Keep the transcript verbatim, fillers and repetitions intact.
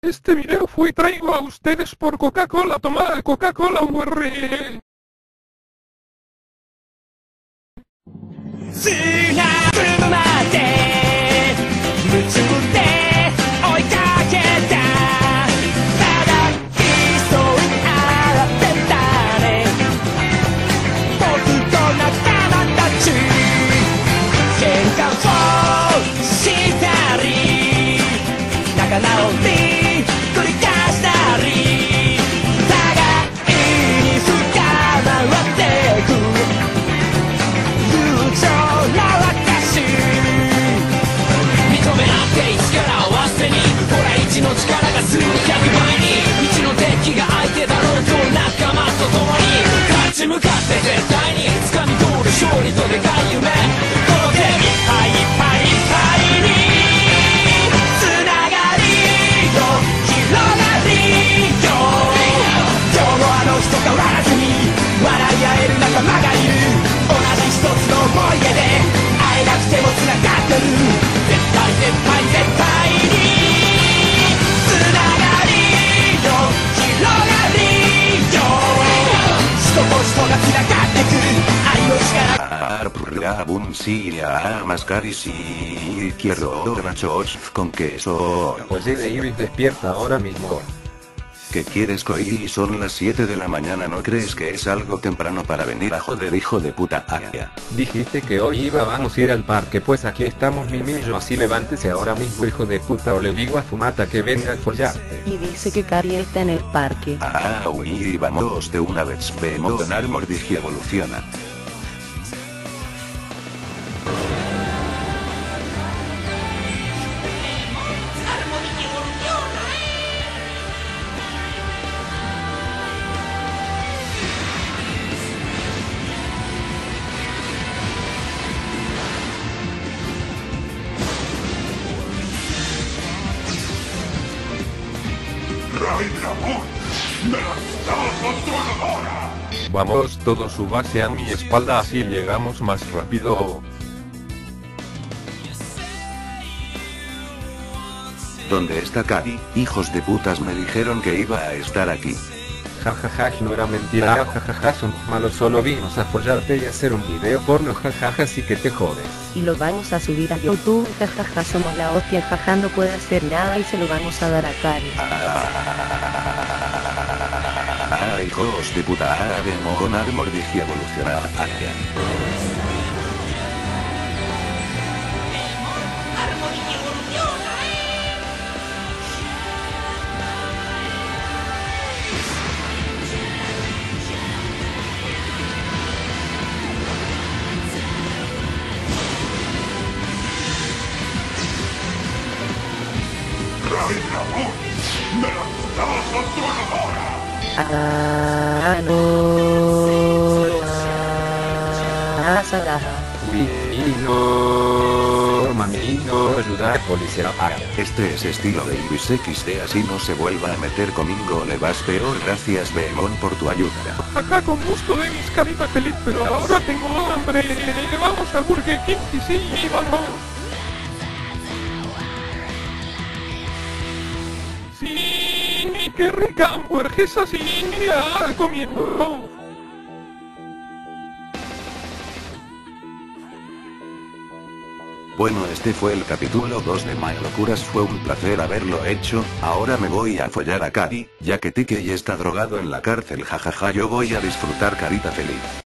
Este video fue traído a ustedes por Coca-Cola. Toma Coca-Cola U R L. 砂粒まで夢中で追いかけたただ急いで洗ってたね僕と仲間たち喧嘩をしたり仲直り繰り返したり互いに深まってくの力がすぐひゃくばいに道のデッキが相手だろうと仲間と共に勝ち向かって絶対に掴み取る勝利とでかい夢この手いっぱいいっぱいいっぱいにつながりよ広がりよ今日もあの人変わらずに笑い合える仲間がいる同じ一つの思い出で会えなくてもつながってる絶対絶対絶対に Buncia mascaris y quiero nachos con queso. Oye, David, despierta ahora mismo. ¿Qué quieres, Koi? Son las siete de la mañana. ¿No crees que es algo temprano para venir a joder, hijo de puta? Ah, ya. Dijiste que hoy íbamos a ir al parque, pues aquí estamos, mi millo. Así levántese ahora mismo, hijo de puta, o le digo a Fumata que venga a follarte. Y dice que Cari está en el parque. Ah, uy, vamos de una vez. Vemos ganar Mordigia evoluciona. Vamos, todos subase a mi espalda, así llegamos más rápido. ¿Dónde está Kari? Hijos de putas, me dijeron que iba a estar aquí. Jajaja, no era mentira, jajaja, somos malos, solo vimos a follarte y hacer un video porno, jajaja, así que te jodes. Y lo vamos a subir a YouTube, jajaja, somos la hostia, jaja, no puede hacer nada y se lo vamos a dar a Cari. Ah, hijos de puta, debemos ganar Mordigia evolucionar hacia. Ah, no. Ah, Saraja. Mamino, mamino, ayuda, policía, para. Este es estilo de Ibis equis de, así no se vuelva a meter conmigo, le vas peor. Gracias, Beemon, por tu ayuda. Acá con gusto de mis carita feliz, pero ahora tengo hambre. Vamos a Burger King y sí, vamos. Sí, qué rica hamburguesa, sí, mira, comiendo. Bueno, este fue el capítulo dos de My Locuras, fue un placer haberlo hecho. Ahora me voy a follar a Cari, ya que T K está drogado en la cárcel, jajaja, yo voy a disfrutar carita feliz.